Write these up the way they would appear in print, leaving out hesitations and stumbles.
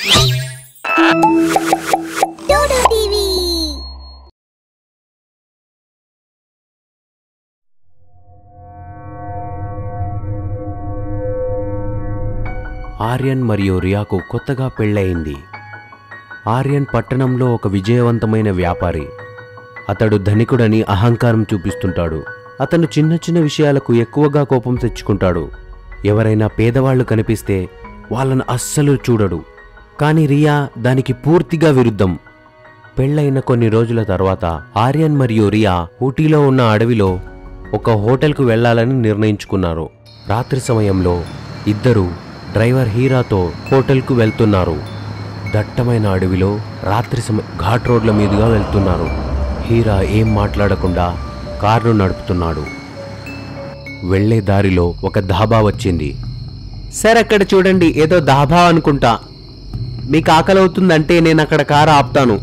ఆర్యన్ మరియు రియాకు కొత్తగా పెళ్ళయింది. ఆర్యన్ పట్టణంలో ఒక విజయవంతమైన వ్యాపారి. అతడు ధనికుడని అహంకారం చూపిస్తుంటాడు. అతను చిన్న చిన్న విషయాలకు ఎక్కువగా కోపం తెచ్చుకుంటాడు. ఎవరైనా పేదవాళ్లు కనిపిస్తే వాళ్ళను అస్సలు చూడడు. కానీ రియా దానికి పూర్తిగా విరుద్ధం. పెళ్ళైన కొన్ని రోజుల తర్వాత ఆర్యన్ మరియు రియా ఊటీలో ఉన్న అడవిలో ఒక హోటల్కు వెళ్లాలని నిర్ణయించుకున్నారు. రాత్రి సమయంలో ఇద్దరు డ్రైవర్ హీరాతో హోటల్కు వెళ్తున్నారు. దట్టమైన అడవిలో రాత్రి ఘాట్ రోడ్ల మీదుగా వెళ్తున్నారు. హీరా ఏం మాట్లాడకుండా కారును నడుపుతున్నాడు. వెళ్లే దారిలో ఒక ధాబా వచ్చింది. సార్ అక్కడ చూడండి, ఏదో ధాబా అనుకుంటా. మీకు ఆకలి అవుతుందంటే నేను అక్కడ కారు ఆపుతాను.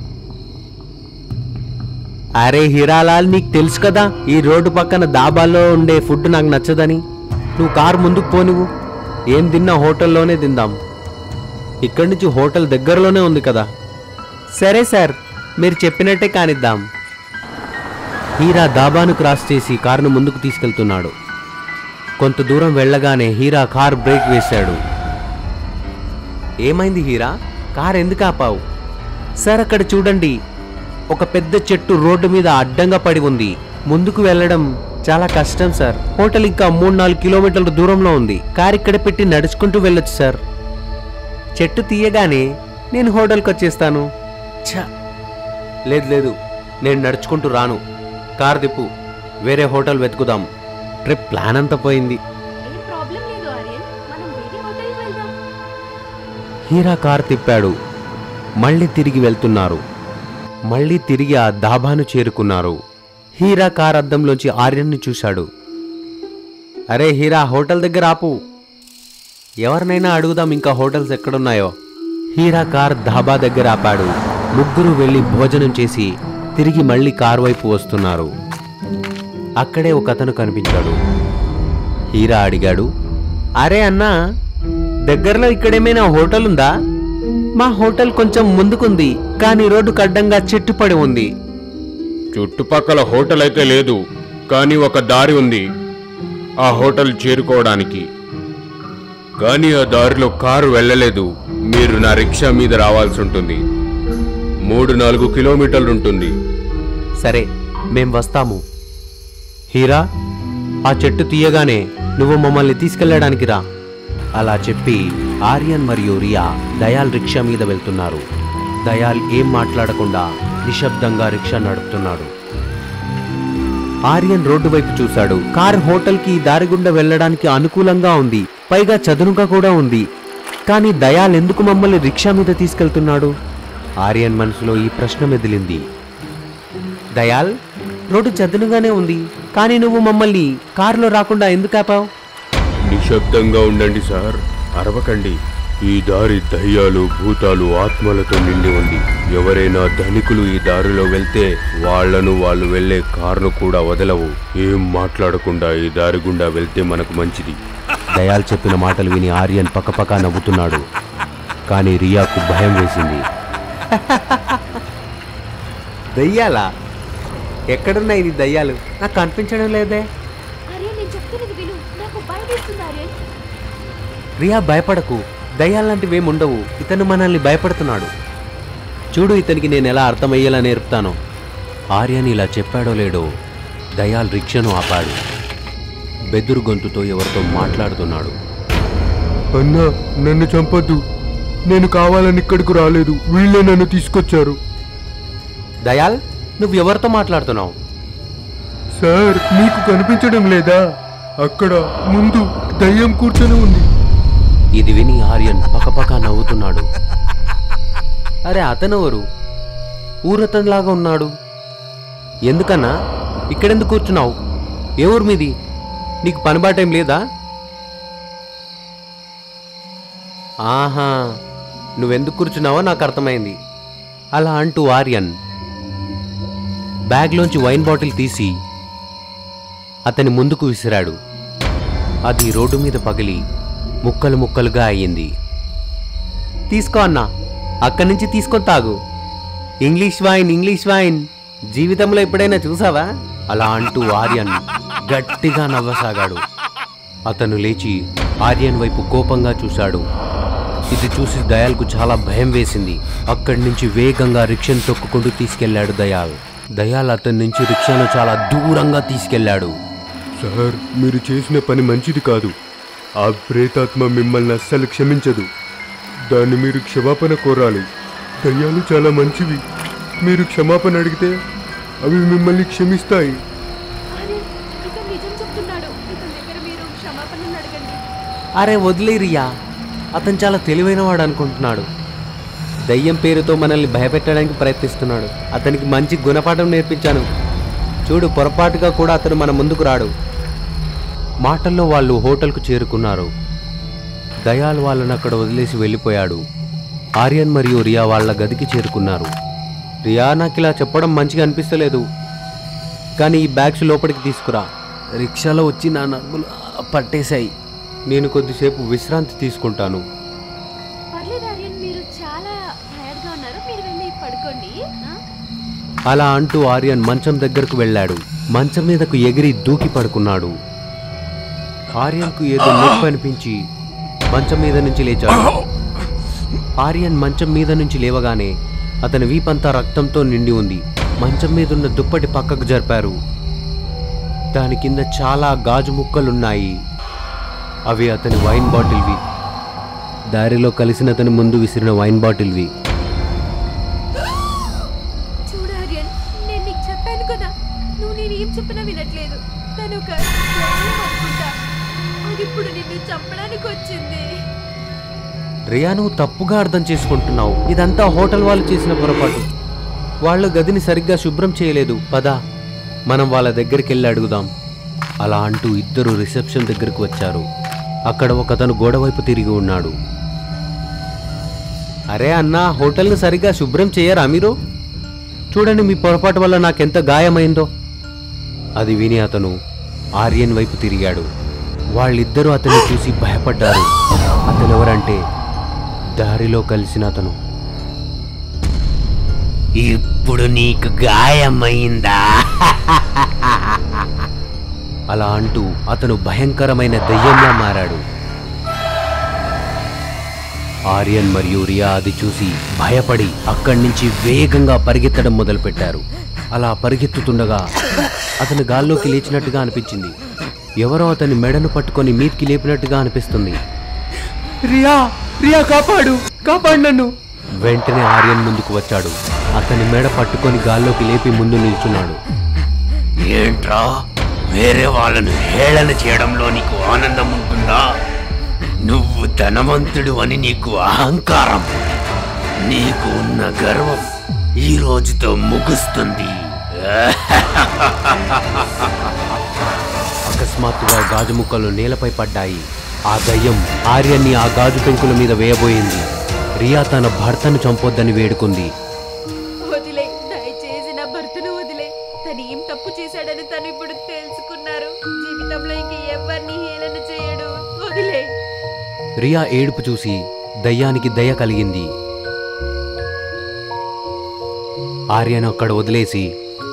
అరే హీరాలాల్, నీకు తెలుసు కదా ఈ రోడ్డు పక్కన ధాబాల్లో ఉండే ఫుడ్ నాకు నచ్చదని. నువ్వు కారు ముందుకు పోనివ్వు. ఏం తిన్నా హోటల్లోనే తిందాం. ఇక్కడి నుంచి హోటల్ దగ్గరలోనే ఉంది కదా. సరే సార్, మీరు చెప్పినట్టే కానిద్దాం. హీరా ధాబాను క్రాస్ చేసి కారును ముందుకు తీసుకెళ్తున్నాడు. కొంత దూరం వెళ్ళగానే హీరా కార్ బ్రేక్ వేశాడు. ఏమైంది హీరా, కార్ ఎందుకు ఆపావు? సార్ అక్కడ చూడండి, ఒక పెద్ద చెట్టు రోడ్డు మీద అడ్డంగా పడి ఉంది. ముందుకు వెళ్ళడం చాలా కష్టం సార్. హోటల్ ఇంకా 3-4 కిలోమీటర్ల దూరంలో ఉంది. కార్ ఇక్కడ పెట్టి నడుచుకుంటూ వెళ్ళొచ్చు సార్. చెట్టు తీయగానే నేను హోటల్కి వచ్చేస్తాను. లేదు, నేను నడుచుకుంటూ రాను. కార్ తిప్పు, వేరే హోటల్ వెతుకుదాం. ట్రిప్ ప్లాన్ అంతా పోయింది. హీరా కార్ తిప్పాడు. మళ్ళీ తిరిగి వెళ్తున్నారు. మళ్ళీ తిరిగి ఆ ధాబాను చేరుకున్నారు. హీరా కార్ అద్దంలోంచి ఆర్యన్ని చూశాడు. అరే హీరా, హోటల్ దగ్గర ఆపు. ఎవరినైనా అడుగుదాం ఇంకా హోటల్స్ ఎక్కడున్నాయో. హీరా కార్ ధాబా దగ్గర ఆపాడు. ముగ్గురు వెళ్లి భోజనం చేసి తిరిగి మళ్ళీ కారు వైపు వస్తున్నారు. అక్కడే ఒక అతను కనిపించాడు. హీరా అడిగాడు, అరే అన్నా, దగ్గరలో ఇక్కడేమైనా హోటల్ ఉందా? మా హోటల్ కొంచెం ముందుకుంది, కానీ రోడ్డుకు అడ్డంగా చెట్టు పడి ఉంది. చుట్టుపక్కల హోటల్ అయితే లేదు, కానీ ఒక దారి ఉంది ఆ హోటల్ చేరుకోవడానికి. కానీ ఆ దారిలో కారు వెళ్ళలేదు. మీరు నా రిక్షా మీద రావాల్సి ఉంటుంది. 3-4 కిలోమీటర్లు ఉంటుంది. సరే, మేం వస్తాము. హీరా, ఆ చెట్టు తీయగానే నువ్వు మమ్మల్ని తీసుకెళ్లడానికి రా. అలా చెప్పి ఆర్యన్ మరియు రియా దయాల్ రిక్షా మీద వెళ్తున్నారు. దయాల్ ఏం మాట్లాడకుండా నిశ్శబ్దంగా రిక్షా నడుపుతున్నాడు. ఆర్యన్ రోడ్డు వైపు చూశాడు. కార్ హోటల్కి దారి గుండా వెళ్లడానికి అనుకూలంగా ఉంది, పైగా చదునుగా కూడా ఉంది. కానీ దయాల్ ఎందుకు మమ్మల్ని రిక్షా మీద తీసుకెళ్తున్నాడు? ఆర్యన్ మనసులో ఈ ప్రశ్న మెదిలింది. దయాల్, రోడ్డు చదునుగానే ఉంది, కానీ నువ్వు మమ్మల్ని కారులో రాకుండా ఎందుకు ఆపావు? నిశ్శబ్దంగా ఉండండి సార్, అరవకండి. ఈ దారి దయ్యాలు, భూతాలు, ఆత్మలతో నిండి ఉంది. ఎవరైనా ధనికులు ఈ దారిలో వెళ్తే వాళ్లను వాళ్ళు వెళ్లే కారును కూడా వదలవు. ఏం మాట్లాడకుండా ఈ దారి గుండా వెళ్తే మనకు మంచిది. దయాల్ చెప్పిన మాటలు విని ఆర్యన్ పక్కపక్క నవ్వుతున్నాడు. కానీ రియాకు భయం వేసింది. దయ్యాలా? ఎక్కడున్నాయి ఇది దయ్యాలు? నాకు కనిపించడం లేదే. రియా, భయపడకు, దయ్యాలంటివేముండవు. ఇతను మనల్ని భయపడుతున్నాడు. చూడు, ఇతనికి నేను ఎలా అర్థమయ్యేలా నేర్పుతాను. ఆర్యన్ ఇలా చెప్పాడో లేడో దయాల్ రిక్షను ఆపాడు. బెదురు గొంతుతో ఎవరితో మాట్లాడుతున్నాడు. అన్నా, నన్ను చంపొద్దు. నేను కావాలని ఇక్కడికి రాలేదు, వీళ్ళే నన్ను తీసుకొచ్చారు. దయాల్, నువ్వు ఎవరితో మాట్లాడుతున్నావు? సార్, మీకు కనిపించడం లేదా? అక్కడ ముందు దయ్యం కూర్చొని ఉంది. ఇది విని ఆర్యన్ పక్కపక్క నవ్వుతున్నాడు. అరే, అతనెవరు? ఊరతనిలాగా ఉన్నాడు. ఎందుకన్నా ఇక్కడెందుకు కూర్చున్నావు? ఏ ఊరు మీది? నీకు పనిబాటేం లేదా? ఆహా, నువ్వెందుకు కూర్చున్నావో నాకు అర్థమైంది. అలా అంటూ ఆర్యన్ బ్యాగ్లోంచి వైన్ బాటిల్ తీసి అతని ముందుకు విసిరాడు. అది రోడ్డు మీద పగిలి ముక్కలు ముక్కలుగా అయ్యింది. తీసుకో అన్నా, అక్కడి నుంచి తీసుకొని తాగు. ఇంగ్లీష్ వైన్ జీవితంలో ఎప్పుడైనా చూసావా? అలా అంటూ ఆర్యన్ గట్టిగా నవ్వసాగాడు. అతను లేచి ఆర్యన్ వైపు కోపంగా చూశాడు. ఇది చూసి దయాల్కు చాలా భయం వేసింది. అక్కడి నుంచి వేగంగా రిక్షాను తొక్కుకుంటూ తీసుకెళ్లాడు దయాల్ అతని నుంచి రిక్షాను చాలా దూరంగా తీసుకెళ్లాడు. సార్, మీరు చేసిన పని మంచిది కాదు. ఆ ప్రేతాత్మ మిమ్మల్ని అస్సలు క్షమించదు. దాన్ని మీరు క్షమాపణ కోరాలి. దయ్యాలు చాలా మంచివి. మీరు క్షమాపణ అడిగితే అవి మిమ్మల్ని క్షమిస్తాయి. అరే వదిలే రియా, అతను చాలా తెలివైనవాడు అనుకుంటున్నాడు. దయ్యం పేరుతో మనల్ని భయపెట్టడానికి ప్రయత్నిస్తున్నాడు. అతనికి మంచి గుణపాఠం నేర్పించాను. చూడు, పొరపాటుగా కూడా అతను మన ముందుకు రాడు. మాటల్లో వాళ్ళు హోటల్కు చేరుకున్నారు. దయాల్ వాళ్ళని అక్కడ వదిలేసి వెళ్ళిపోయాడు. ఆర్యన్ మరియు రియా వాళ్ళ గదికి చేరుకున్నారు. రియా, నాకు ఇలా చెప్పడం మంచిగా అనిపిస్తలేదు, కానీ ఈ బ్యాగ్స్ లోపలికి తీసుకురా. రిక్షాలో వచ్చి నా నడుములు పట్టేశాయి. నేను కొద్దిసేపు విశ్రాంతి తీసుకుంటాను. అలా అంటూ ఆర్యన్ మంచం దగ్గరకు వెళ్ళాడు. మంచం మీదకు ఎగిరి దూకి పడుకున్నాడు. ఆర్యన్కు ఏదో నొప్పి అనిపించి మంచం మీద నుంచి లేచాడు. ఆర్యన్ మంచం మీద నుంచి లేవగానే అతని వీపంతా రక్తంతో నిండి ఉంది. మంచం మీద ఉన్న దుప్పటి పక్కకు జరిపారు. దాని కింద చాలా గాజు ముక్కలున్నాయి. అవి అతని వైన్ బాటిల్వి. దారిలో కలిసిన అతని ముందు విసిరిన వైన్ బాటిల్వి. రియా, నువ్వు తప్పుగా అర్థం చేసుకుంటున్నావు. ఇదంతా హోటల్ వాళ్ళు చేసిన పొరపాటు. వాళ్ళు గదిని సరిగ్గా శుభ్రం చేయలేదు. పద, మనం వాళ్ళ దగ్గరికి వెళ్ళి అడుగుదాం. అలా అంటూ ఇద్దరు రిసెప్షన్ దగ్గరకు వచ్చారు. అక్కడ ఒకతను గోడవైపు తిరిగి ఉన్నాడు. అరే అన్నా, హోటల్ని సరిగ్గా శుభ్రం చేయరా మీరు? చూడండి, మీ పొరపాటు వల్ల నాకెంత గాయమైందో. అది విని అతను ఆర్యన్ వైపు తిరిగాడు. వాళ్ళిద్దరూ అతన్ని చూసి భయపడ్డారు. అతను ఎవరంటే దారిలో కలిసిన అతను. ఇప్పుడు నీకు గాయమైందా? అలా అంటూ అతను భయంకరమైన దయ్యంలా మారాడు. ఆర్యన్ మరియు రియా అది చూసి భయపడి అక్కడి నుంచి వేగంగా పరిగెత్తడం మొదలుపెట్టారు. అలా పరిగెత్తుతుండగా అతను గాల్లోకి లేచినట్టుగా అనిపించింది. ఎవరో అతని మెడను పట్టుకొని మీదికి లేపినట్టుగా అనిపిస్తుంది. రియా, రియా, కాపాడు నన్ను. వెంటనే ఆర్యన్ ముందుకు వచ్చాడు. అతని మెడ పట్టుకొని గాల్లోకి లేపి ముందు నిల్చున్నాడు. ఏంట్రా, వేరే వాళ్ళను హేళన చేయడంలో నీకు ఆనందం ఉంటుందా? నువ్వు ధనవంతుడు అని నీకు అహంకారం. నీకు ఉన్న గర్వం ఈ రోజుతో ముగుస్తుంది. అకస్మాత్తుగా గాజు ముక్కలు నేలపై పడ్డాయి. ఆ దయ్యం ఆర్యన్ని ఆ గాజు పెంకుల మీద వేయబోయింది. రియా తన భర్తను చంపొద్దని వేడుకుంది. వదిలే, దయచేసి నా భర్తను వదిలే. తను ఏం తప్పు చేశాడని తను ఇప్పుడు తెలుసుకున్నారు. జీవితంలో ఇంక ఎవరిని హేళన చేయడు. వదిలే. రియా ఏడుపు చూసి దయ్యానికి దయ కలిగింది. ఆర్యను అక్కడ వదిలేసి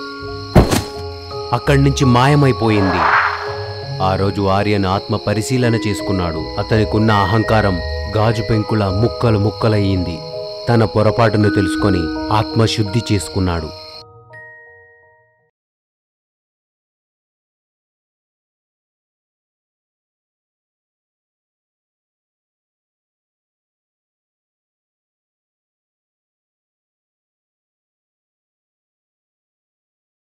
అక్కడి నుంచి మాయమైపోయింది. ఆ రోజు ఆర్యన్ ఆత్మ పరిశీలన చేసుకున్నాడు. అతనికున్న అహంకారం గాజు పెంకుల ముక్కలు ముక్కలయ్యింది. తన పొరపాటును తెలుసుకొని ఆత్మశుద్ధి చేసుకున్నాడు.